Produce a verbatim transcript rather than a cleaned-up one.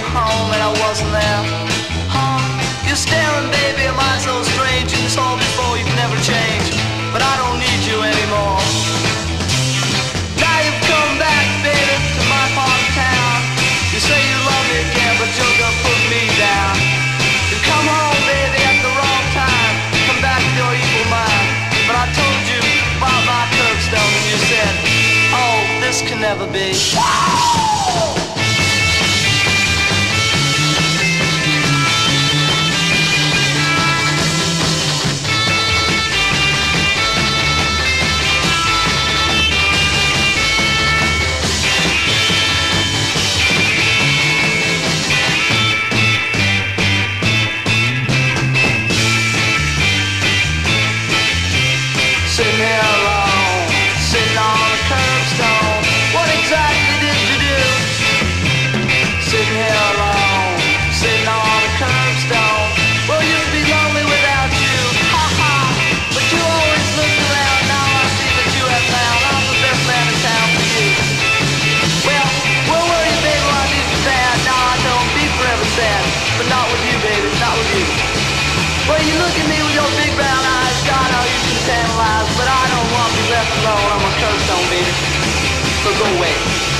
home and I wasn't there. Huh? You're staring, baby, am I so strange? You saw before, you can never change. But I don't need you anymore. Now you've come back, baby, to my part of town. You say you love me again, but you're gonna put me down. You come home, baby, at the wrong time. Come back with your evil mind. But I told you about my curbstone and you said, oh, this can never be. Sitting here alone, sitting on a curbstone. What exactly did you do? Sitting here alone, sitting on a curbstone. Well, you'd be lonely without you, ha ha. But you always looked around, now I see that you have found I'm the best man in town for you. Well, where were you, baby, while these were bad? Now I know I'll be forever sad, but not with you, baby, not with you. Well, you look at me with your big brown eyes, God, how you can tantalize, but I don't want to be left alone on my curbstone, baby. So go away.